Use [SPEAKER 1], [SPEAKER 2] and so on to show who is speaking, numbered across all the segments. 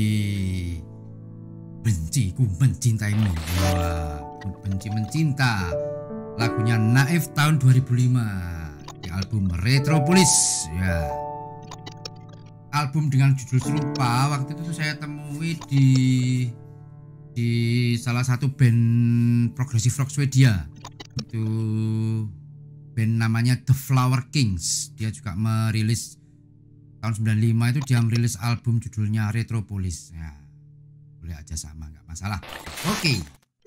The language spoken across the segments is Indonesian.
[SPEAKER 1] Benci ku mencintaimu. Wah, benci mencinta. Lagunya Naif tahun 2005 di album Retropolis ya. Album dengan judul serupa waktu itu saya temui di salah satu band progressive rock Swedia. Itu band namanya The Flower Kings. Dia juga merilis tahun 95 itu dia merilis album judulnya Retropolis ya. Boleh aja sama, nggak masalah. Oke.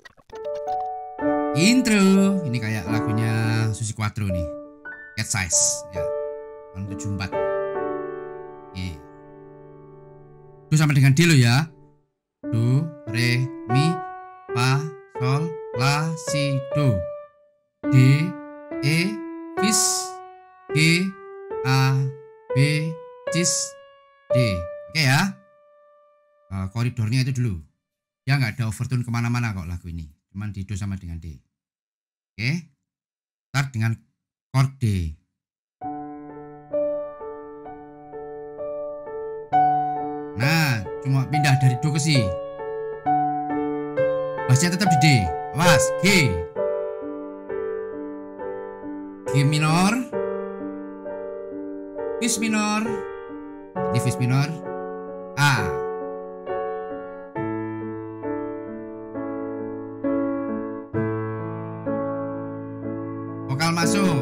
[SPEAKER 1] Intro ini kayak lagunya Susi Quatro nih, Cat Size ya, tahun 74. Oke. Do sama dengan D lo ya. Do, re, mi, fa, sol, la, si, do. D, E, fis, G, A, B, cis, D. Oke ya. Koridornya itu dulu. Ya nggak ada overtone kemana-mana kok lagu ini. Cuman di do sama dengan D. Oke. Start dengan chord D. Nah, cuma pindah dari do ke si. Bassnya tetap di D. Awas, G. G minor. Fis minor. Di fis minor. A. Vokal masuk.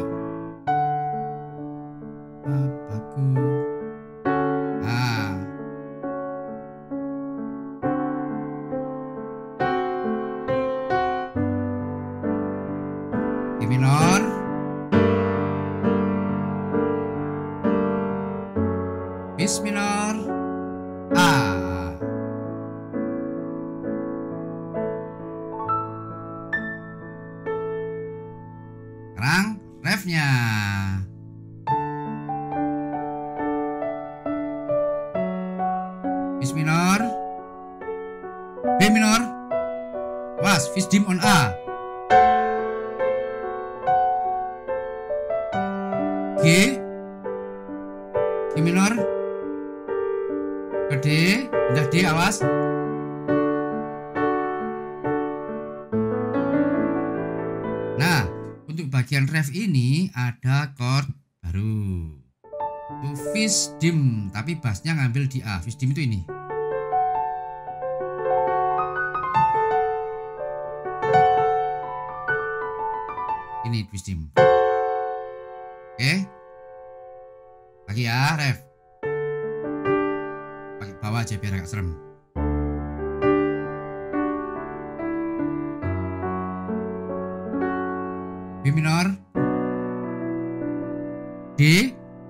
[SPEAKER 1] Apaku. Ah. G minor. Fis minor. A. Sekarang refnya. Fis minor. B minor. Was, fis dim on A. G. G minor. Ke D. Pindah D, awas. Nah, untuk bagian ref ini ada chord baru. Itu fis dim, tapi bassnya ngambil di A. Fis dim itu ini. Ini fis dim. Oke. Lagi ya, ref. Pakai bawah aja biar agak serem. B minor. D.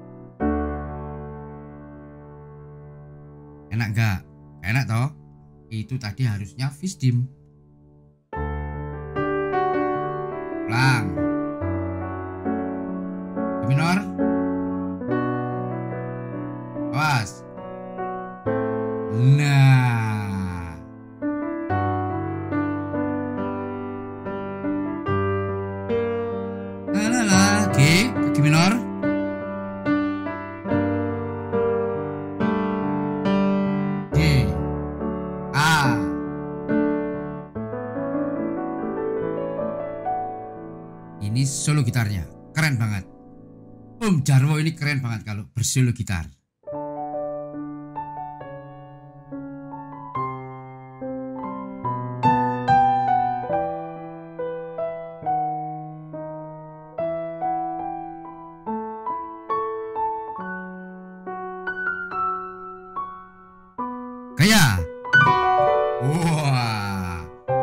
[SPEAKER 1] Enak gak? Enak toh? Itu tadi harusnya fis dim. Ulang. B minor. Awas. Nah. G, G minor. D, A. Ini solo gitarnya, keren banget. Om Jarwo ini keren banget kalau bersolo gitar. Gaya. Wah.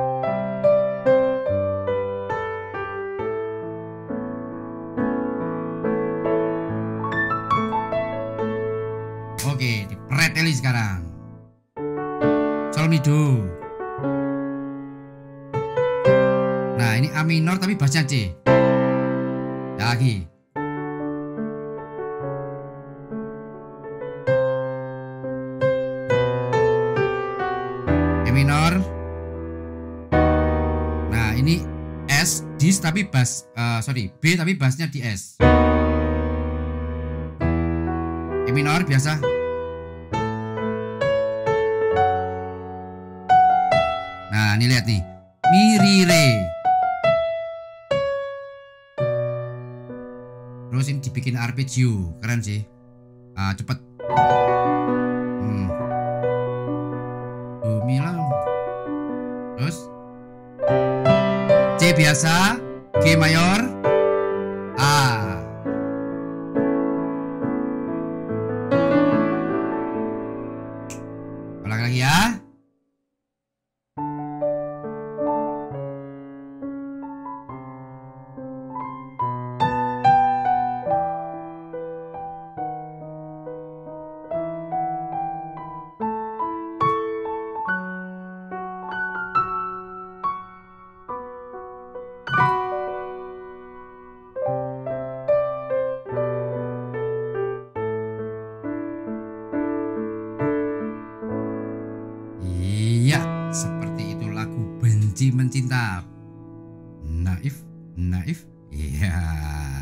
[SPEAKER 1] Oke, dipreteli sekarang. Sol mi do. Nah, ini A minor tapi bassnya C. Lagi. E minor. Nah, ini S, dis tapi bass, B tapi bassnya di S. E minor biasa. Nah, ini lihat nih. Mirire. Terus ini dibikin arpeggio, keren sih. Cepet. Do mi la. Terus C biasa, G mayor, A. Ulang lagi ya. Iya, seperti itu lagu Benci Mencinta. Naif, naif. Iya.